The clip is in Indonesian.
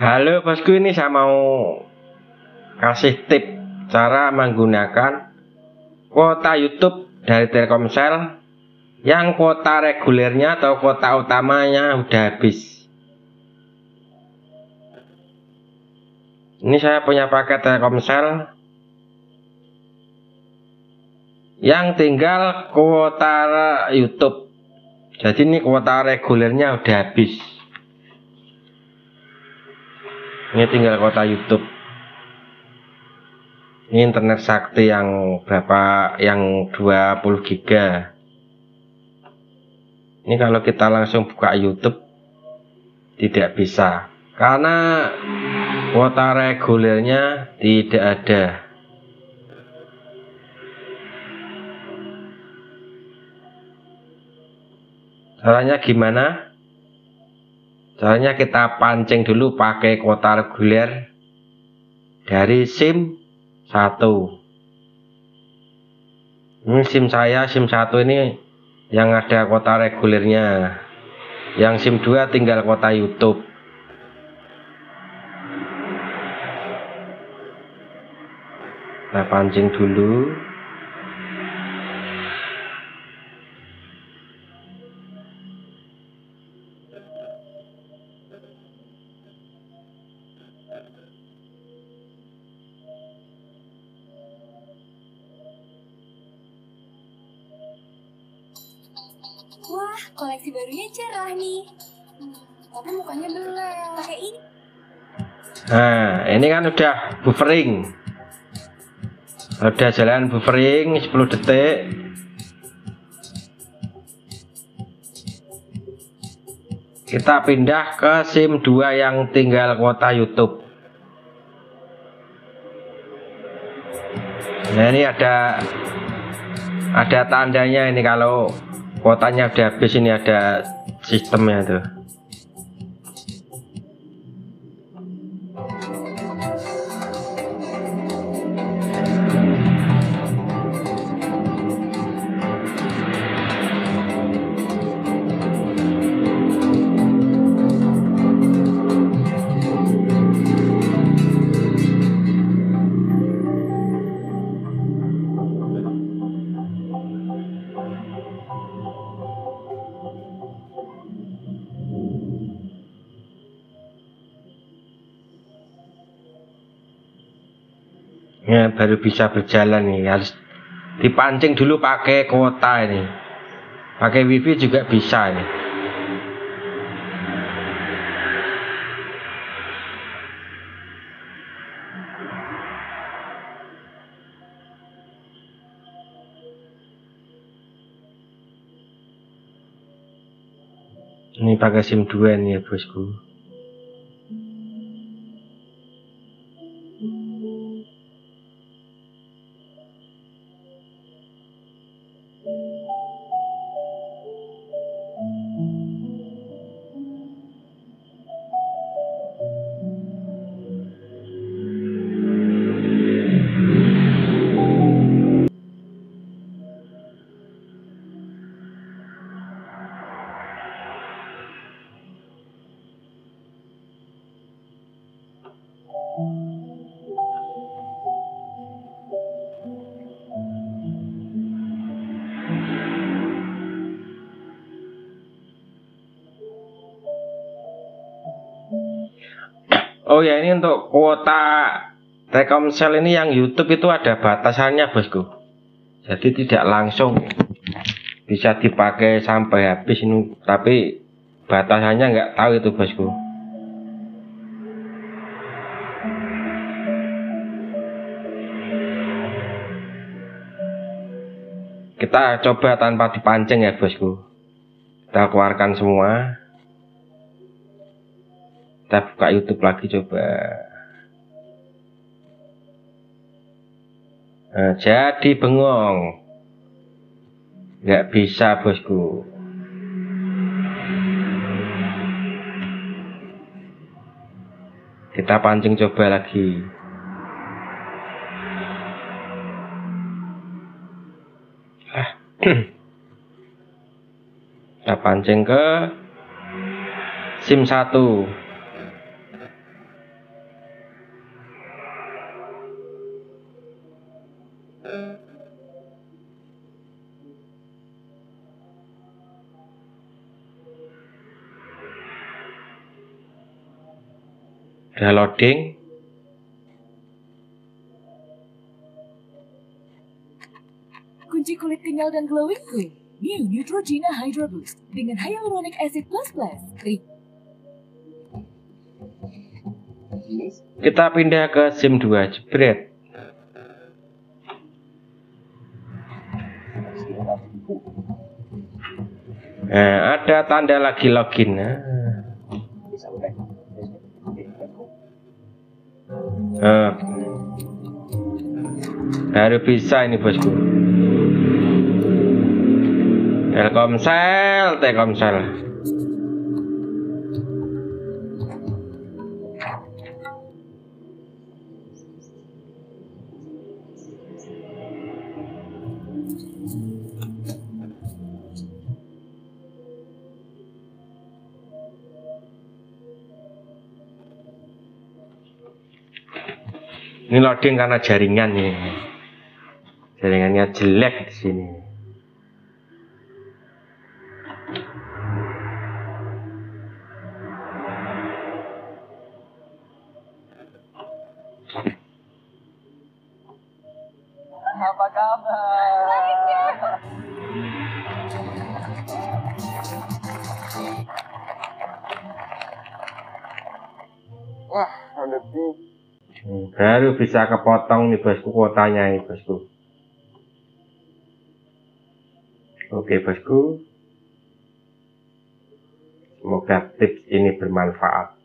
Halo bosku, ini saya mau kasih tip cara menggunakan kuota YouTube dari Telkomsel yang kuota regulernya atau kuota utamanya udah habis. Ini saya punya paket Telkomsel yang tinggal kuota YouTube. Jadi ini kuota regulernya udah habis. Ini tinggal kuota YouTube. Ini internet sakti yang berapa? Yang 20 giga. Ini kalau kita langsung buka YouTube tidak bisa karena kuota regulernya tidak ada. Caranya gimana? Caranya kita pancing dulu pakai kuota reguler dari SIM 1. Ini SIM saya, SIM 1 ini yang ada kuota regulernya. Yang SIM 2 tinggal kuota YouTube. Nah, pancing dulu. Wah, koleksi barunya cerah nih. Tapi mukanya belek. Pakai ini. Nah, ini kan udah buffering. Udah jalan buffering 10 detik. Kita pindah ke SIM 2 yang tinggal kuota YouTube. Nah, ini ada tandanya ini kalau kuotanya udah habis, ini ada sistemnya tuh. Ya, baru bisa berjalan nih. Harus dipancing dulu pakai kuota ini. Pakai wifi juga bisa nih. Ini pakai SIM 2 nih ya bosku. Oh ya, ini untuk kuota Telkomsel ini yang YouTube itu ada batasannya bosku. Jadi tidak langsung bisa dipakai sampai habis ini, tapi batasannya nggak tahu itu bosku. Kita coba tanpa dipancing ya bosku. Kita keluarkan semua. Kita buka YouTube lagi coba. Nah, jadi bengong. Nggak bisa bosku. Kita pancing coba lagi. Kita pancing ke SIM 1. Udah loading. Kunci kulit kenyal dan glowing clean. New Neutrogena Hydra Boost dengan Hyaluronic Acid Plus Plus. Kita pindah ke SIM 2, jebret. Nah, ada tanda lagi login. Baru bisa ini bosku. Telkomsel. Ini loading karena jaringan nih. Jaringannya jelek di sini. Apa kabar? Wah, lebih. Baru bisa kepotong nih bosku kuotanya nih bosku. Oke bosku. Semoga tips ini bermanfaat.